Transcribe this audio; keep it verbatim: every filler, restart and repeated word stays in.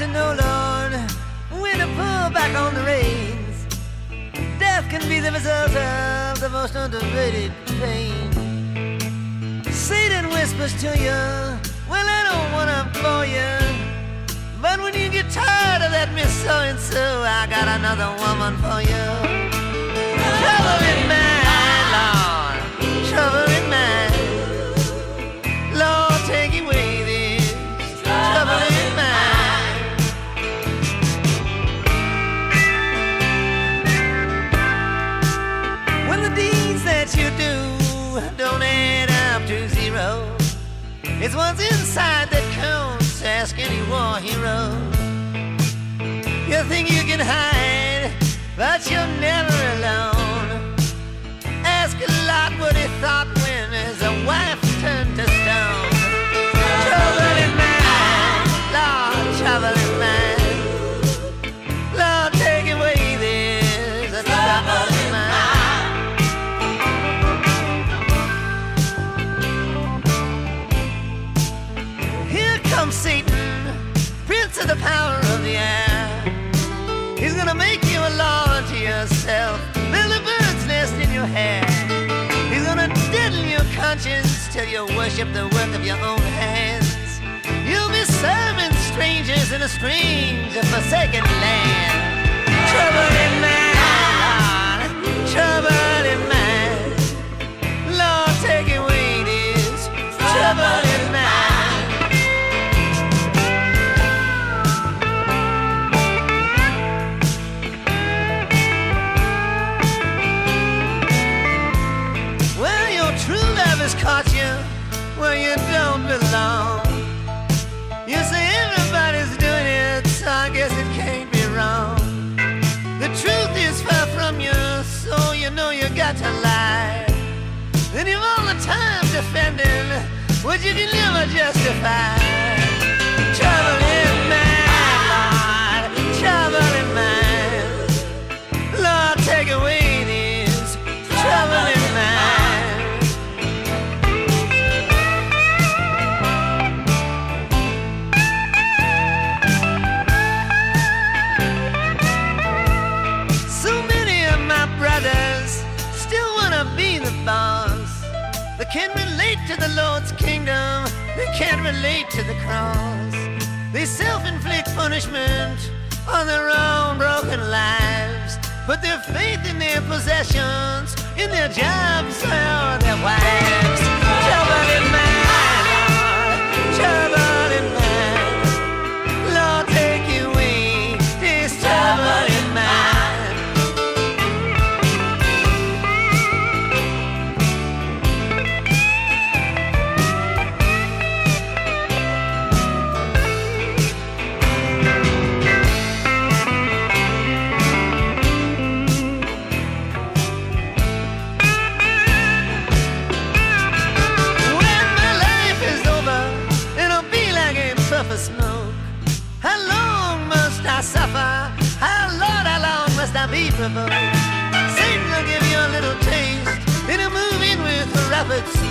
to know, Lord, when to pull back on the reins. Death can be the result of the most underrated pain. Satan whispers to you, well, I don't want to bore you, but when you get tired of that Miss So-and-so, I got another woman for you. Trouble in mind, Lord, trouble in mind. Lord, take away this trouble in mind. When the deeds that you do don't add up to zero, it's what's inside that counts, ask any war hero. You think you can hide, but you're never alone. Ask a lot what he thought when his wife turned to stone. Trouble in mind, Lord, trouble in mind. Lord, take away this trouble in mind. Here comes Satan, prince of the power of the air. He's gonna make you a law unto yourself, build a bird's nest in your hair. He's gonna deaden your conscience till you worship the work of your own hands. You'll be serving strangers in a strange and forsaken land. Trouble in mind, trouble in mind. Lord, take away this trouble in mind. Caught you where you don't belong. You say everybody's doing it, so I guess it can't be wrong. The truth is far from you, so you know you got to lie. Then you've all the time defending what you can never justify. Trouble in mind, Lord, trouble in mind. Lord, take away this trouble in mind. They can't relate to the Lord's kingdom, they can't relate to the cross. They self-inflict punishment on their own broken lives, put their faith in their possessions, in their jobs or their wives. Trouble in mind, Lord, trouble in mind. Lord, take away this trouble in mind. Smoke. How long must I suffer? How, Lord, how long must I be provoked? Satan will give you a little taste, it'll move in with a rapid